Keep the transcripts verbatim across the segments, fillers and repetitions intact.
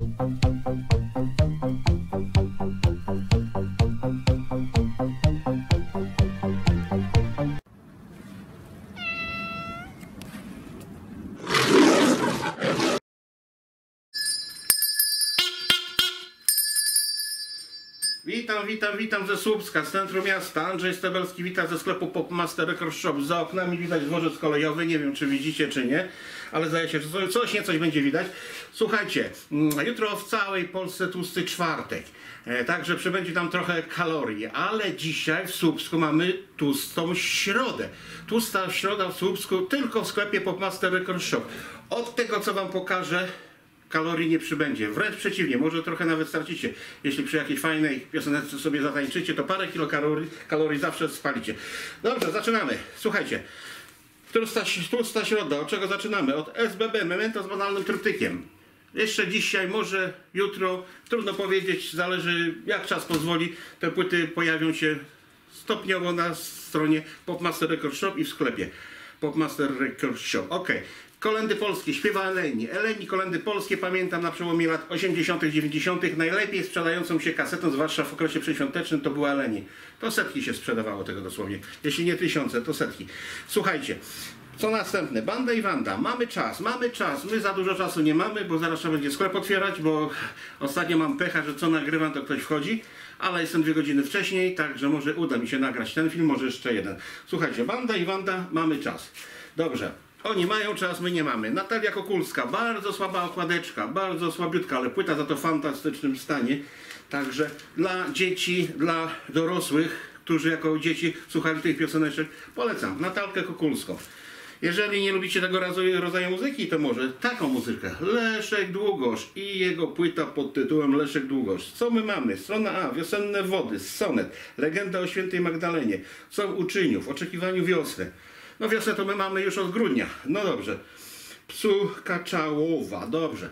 Witam, witam, witam ze Słupska, z centrum miasta. Andrzej Stebelski wita ze sklepu Popmaster Record Shop. Za oknami widać dworzec kolejowy, nie wiem czy widzicie czy nie, ale zdaje się, że coś nie coś będzie widać. Słuchajcie, jutro w całej Polsce tłusty czwartek, także przybędzie tam trochę kalorii, ale dzisiaj w Słupsku mamy tłustą środę. Tłusta środa w Słupsku tylko w sklepie Popmaster Record Shop. Od tego co wam pokażę, kalorii nie przybędzie. Wręcz przeciwnie, może trochę nawet stracicie. Jeśli przy jakiejś fajnej piosence sobie zatańczycie, to parę kilokalorii kalorii zawsze spalicie. Dobrze, zaczynamy. Słuchajcie, tłusta, tłusta środa. Od czego zaczynamy? Od S B B, memento z banalnym tryptykiem. Jeszcze dzisiaj, może jutro, trudno powiedzieć, zależy jak czas pozwoli. Te płyty pojawią się stopniowo na stronie Popmaster Record Shop i w sklepie Popmaster Record Shop. Ok. Kolendy polskie, śpiewa Eleni. Eleni, kolendy polskie, pamiętam na przełomie lat osiemdziesiątych, dziewięćdziesiątych. Najlepiej sprzedającą się kasetą, zwłaszcza w okresie przedświątecznym, to była Eleni. To setki się sprzedawało tego dosłownie. Jeśli nie tysiące, to setki. Słuchajcie, co następne? Banda i Wanda. Mamy czas, mamy czas. My za dużo czasu nie mamy, bo zaraz trzeba będzie sklep otwierać, bo ostatnio mam pecha, że co nagrywam, to ktoś wchodzi. Ale jestem dwie godziny wcześniej, także może uda mi się nagrać ten film, może jeszcze jeden. Słuchajcie, Banda i Wanda, mamy czas. Dobrze. Oni mają czas, my nie mamy. Natalia Kokulska, bardzo słaba okładeczka, bardzo słabiutka, ale płyta za to w fantastycznym stanie. Także dla dzieci, dla dorosłych, którzy jako dzieci słuchali tych pioseneczek, polecam Natalkę Kokulską. Jeżeli nie lubicie tego rodzaju muzyki, to może taką muzykę. Leszek Długosz i jego płyta pod tytułem Leszek Długosz. Co my mamy? Strona A, Wiosenne wody, Sonet, Legenda o świętej Magdalenie, Co u czyniów, w oczekiwaniu wiosny. No wiosnę to my mamy już od grudnia. No dobrze. Psu Kaczałowa. Dobrze.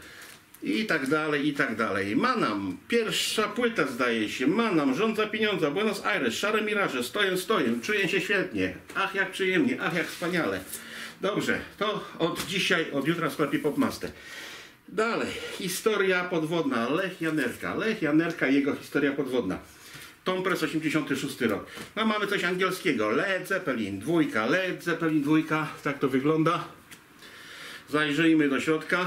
I tak dalej, i tak dalej. Manam. Pierwsza płyta zdaje się. Manam. Rządza pieniądza. Buenos Aires. Szare miraże. Stoję, stoję. Czuję się świetnie. Ach jak przyjemnie. Ach jak wspaniale. Dobrze. To od dzisiaj, od jutra w sklepie Popmaster. Dalej. Historia podwodna. Lech Janerka. Lech Janerka i jego historia podwodna. Tom Press osiemdziesiąty szósty rok. No mamy coś angielskiego. Led Zeppelin dwójka. Led Zeppelin dwójka. Tak to wygląda. Zajrzyjmy do środka.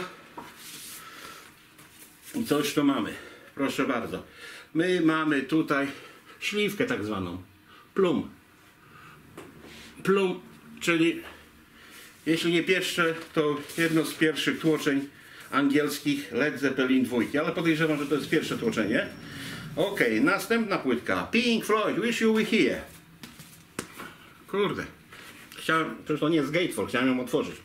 I coś to mamy. Proszę bardzo. My mamy tutaj śliwkę tak zwaną. Plum. Plum, czyli jeśli nie pierwsze, to jedno z pierwszych tłoczeń angielskich Led Zeppelin dwójki. Ale podejrzewam, że to jest pierwsze tłoczenie. Ok, następna płytka. Pink Floyd, Wish You Were Here. Kurde. Chciałem, przecież to nie jest gatefold, chciałem ją otworzyć.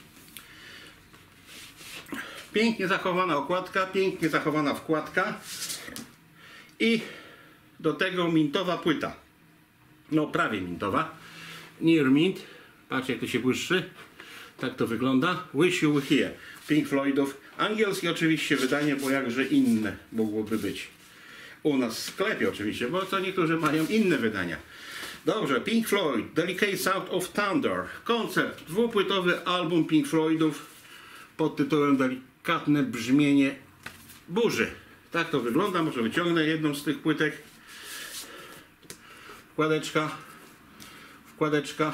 Pięknie zachowana okładka, pięknie zachowana wkładka. I do tego mintowa płyta. No prawie mintowa. Near mint. Patrzcie jak to się błyszczy. Tak to wygląda. Wish You Were Here. Pink Floydów. Angielskie oczywiście wydanie, bo jakże inne mogłoby być. U nas w sklepie oczywiście, bo to niektórzy mają inne wydania. Dobrze, Pink Floyd, Delicate Sound of Thunder. Koncept, dwupłytowy album Pink Floydów pod tytułem Delikatne brzmienie burzy. Tak to wygląda, może wyciągnę jedną z tych płytek. Wkładeczka, wkładeczka.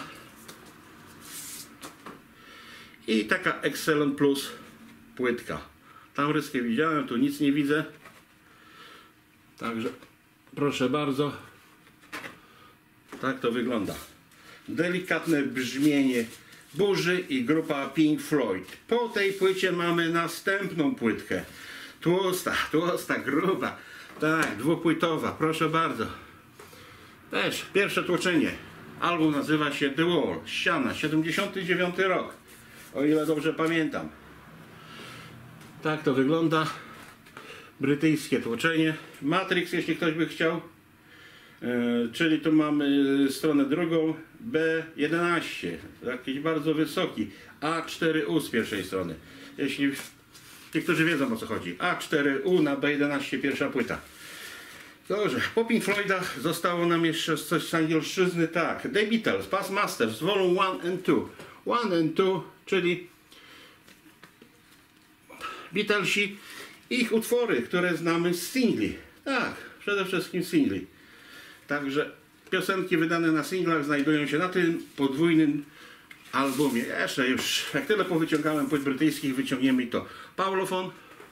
I taka Excellent Plus płytka. Tam ryskę widziałem, tu nic nie widzę. Także proszę bardzo, tak to wygląda. Delikatne brzmienie burzy i grupa Pink Floyd. Po tej płycie mamy następną płytkę. Tłusta, tłusta, gruba. Tak, dwupłytowa, proszę bardzo. Też pierwsze tłoczenie. Album nazywa się The Wall, Ściana, siedemdziesiąty dziewiąty rok. O ile dobrze pamiętam. Tak to wygląda. Brytyjskie tłoczenie. Matrix, jeśli ktoś by chciał. E, czyli tu mamy stronę drugą. B jedenaście. Jakiś bardzo wysoki. A cztery U z pierwszej strony. Jeśli niektórzy wiedzą o co chodzi. A cztery U na B jedenaście pierwsza płyta. Dobrze. Po Pink Floydach zostało nam jeszcze coś z angielszczyzny. Tak. The Beatles, Past Masters, Volume one and two. one and two, czyli Beatlesi ich utwory, które znamy z singli. Tak, przede wszystkim singli. Także piosenki wydane na singlach znajdują się na tym podwójnym albumie. Jeszcze już, jak tyle powyciągałem płyt brytyjskich, wyciągniemy i to. Parlophone.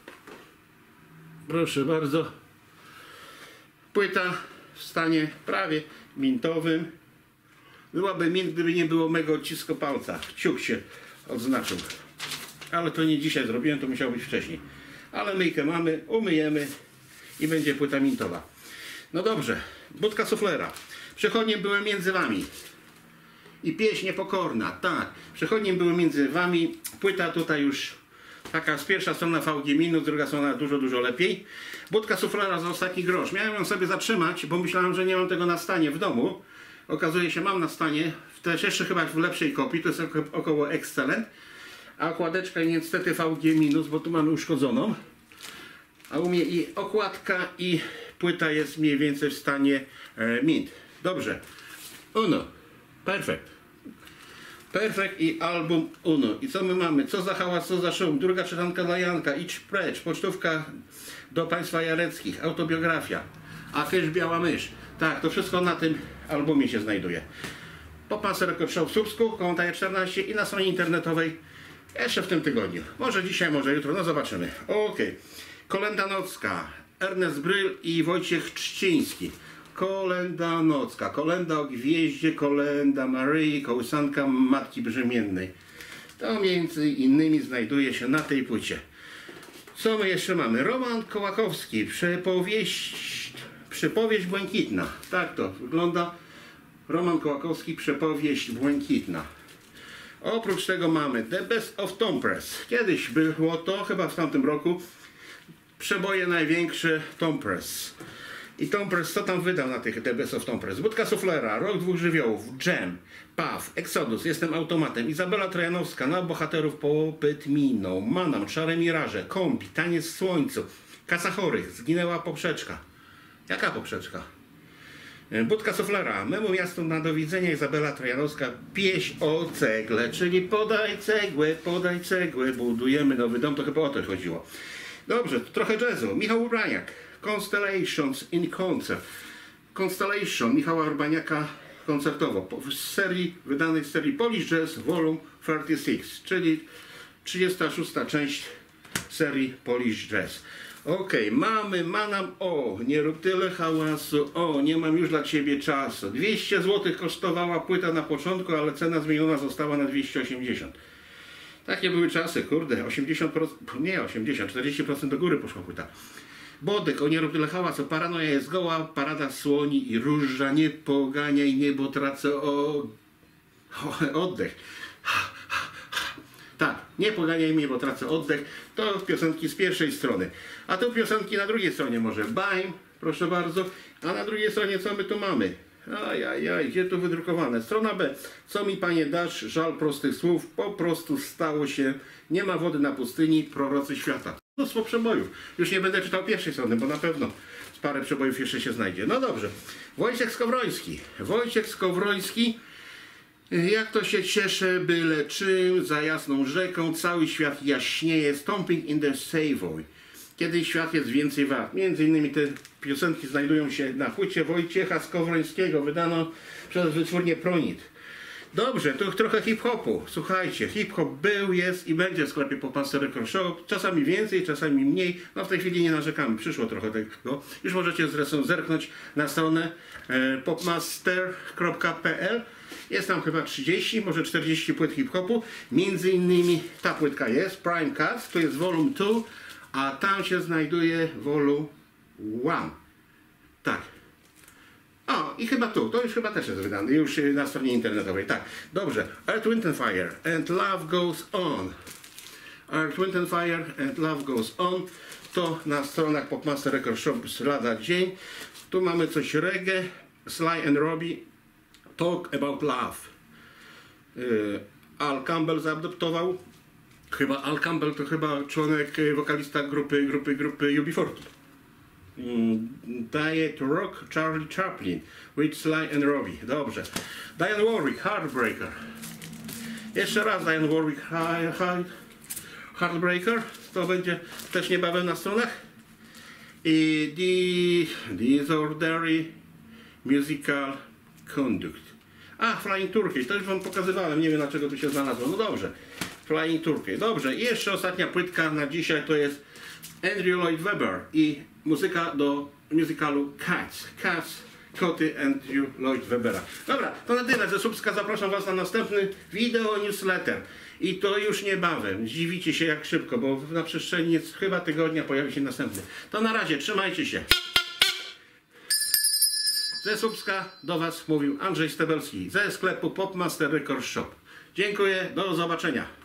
Proszę bardzo. Płyta w stanie prawie mintowym. Byłaby mint, gdyby nie było mego odcisku palca. Kciuk się odznaczył. Ale to nie dzisiaj zrobiłem, to musiało być wcześniej. Ale myjkę mamy, umyjemy i będzie płyta mintowa. No dobrze, Budka Suflera. Przechodniem byłem między wami. I pieśń niepokorna, tak. Przechodniem były między wami. Płyta tutaj już taka z pierwsza strona V G minus, druga strona dużo, dużo lepiej. Budka Suflera za ostatni grosz. Miałem ją sobie zatrzymać, bo myślałem, że nie mam tego na stanie w domu. Okazuje się, mam na stanie, też jeszcze chyba w lepszej kopii, to jest około Excellent. A okładeczka niestety V G minus, bo tu mamy uszkodzoną. A u mnie i okładka, i płyta jest mniej więcej w stanie e, mint. Dobrze. Uno. Perfekt. Perfekt i album Uno. I co my mamy? Co za hałas, co za szum? Druga czytanka dla Janka. Idź precz. Pocztówka do państwa jareckich. Autobiografia. A też Biała Mysz. Tak, to wszystko na tym albumie się znajduje. Popmaster Record Shop w Słupsku, koło czternaście i na stronie internetowej jeszcze w tym tygodniu. Może dzisiaj, może jutro, no zobaczymy. Ok. Kolenda Nocka. Ernest Bryl i Wojciech Trzciński. Kolenda Nocka. Kolenda o gwieździe, kolenda Maryi, kołysanka Matki Brzemiennej. To między innymi znajduje się na tej płycie. Co my jeszcze mamy? Roman Kołakowski. Przypowieść, przypowieść błękitna. Tak to wygląda. Roman Kołakowski, Przypowieść błękitna. Oprócz tego mamy The Best of Tom Press. Kiedyś było to, chyba w tamtym roku, przeboje największe Tom Press. I Tom Press, co tam wydał na tych The Best of Tom Press? Budka Suflera, Rok Dwóch Żywiołów, Jam, Puff, Exodus, Jestem Automatem, Izabela Trojanowska, Na bohaterów popyt minął, Manam, Szare Miraże, Kombi, Taniec w Słońcu, Kasa Chorych, Zginęła poprzeczka. Jaka poprzeczka? Budka Suflera, Memu miastu na do widzenia, Izabela Trojanowska, Pieśń o cegle, czyli podaj cegłę, podaj cegłę, budujemy nowy dom, to chyba o to chodziło. Dobrze, trochę jazzu. Michał Urbaniak, Constellations in Concert. Constellation Michała Urbaniaka koncertowo w serii, wydanej z serii Polish Jazz Volume trzydzieści sześć, czyli trzydziesta szósta część serii Polish Jazz. Ok, mamy Manam, o, nie rób tyle hałasu, o, nie mam już dla ciebie czasu. dwieście złotych kosztowała płyta na początku, ale cena zmieniona została na dwieście osiemdziesiąt. Takie były czasy, kurde, osiemdziesiąt procent, nie osiemdziesiąt, czterdzieści procent do góry poszła płyta. Bodek, o nie rób tyle hałasu, paranoja jest goła, parada słoni i róża, nie poganiaj niebo, tracę o... o oddech. Tak, nie poganiaj mnie, bo tracę oddech. To piosenki z pierwszej strony. A tu piosenki na drugiej stronie może. Baim, proszę bardzo. A na drugiej stronie co my tu mamy? Ajajaj, gdzie tu wydrukowane? Strona B. Co mi panie dasz? Żal prostych słów. Po prostu stało się. Nie ma wody na pustyni. Prorocy świata. Mnóstwo przebojów. Już nie będę czytał pierwszej strony, bo na pewno parę przebojów jeszcze się znajdzie. No dobrze. Wojciech Skowroński. Wojciech Skowroński. Jak to się cieszę, byle czym, za jasną rzeką, cały świat jaśnieje, Stomping in the Savoy. Kiedy świat jest więcej wart. Między innymi te piosenki znajdują się na płycie Wojciecha Skowrońskiego, wydano przez wytwórnię Pronit. Dobrze, tu trochę hip-hopu. Słuchajcie, hip-hop był, jest i będzie w sklepie Popmaster Record Shop. Czasami więcej, czasami mniej. No w tej chwili nie narzekamy, przyszło trochę tego. Już możecie zresztą zerknąć na stronę e, popmaster kropka p l. Jest tam chyba trzydzieści, może czterdzieści płyt hip-hopu. Między innymi ta płytka jest, Prime Cuts, to jest Volume dwa, a tam się znajduje Volume jeden. Tak. O, i chyba tu, to już chyba też jest wydane, już na stronie internetowej, tak. Dobrze, Earth, Wind and Fire and Love Goes On. Earth, Wind and Fire and Love Goes On. To na stronach Popmaster Record Shop lada dzień. Tu mamy coś reggae, Sly and Robbie, Talk About Love. Yy, Al Campbell zaadoptował. Chyba Al Campbell to chyba członek, wokalista grupy, grupy, grupy U B cztery. Diet Rock, Charlie Chaplin with Sly and Robbie. Dobrze. Diane Warwick, Heartbreaker. Jeszcze raz Diane Warwick, Heartbreaker, to będzie też niebawem na stronach. I the Disorderly Musical Conduct. A, Flying Turkey, to już wam pokazywałem, nie wiem dlaczego tu się znalazło. No dobrze, Flying Turkey. Dobrze, i jeszcze ostatnia płytka na dzisiaj to jest Andrew Lloyd Webber i muzyka do musicalu Cats. Cats, koty Andrew Lloyd Webbera. Dobra, to na tyle ze Słupska. Zapraszam was na następny wideo newsletter. I to już niebawem. Zdziwicie się jak szybko, bo na przestrzeni chyba tygodnia pojawi się następny. To na razie, trzymajcie się. Ze Słupska do was mówił Andrzej Stebelski ze sklepu Popmaster Record Shop. Dziękuję, do zobaczenia.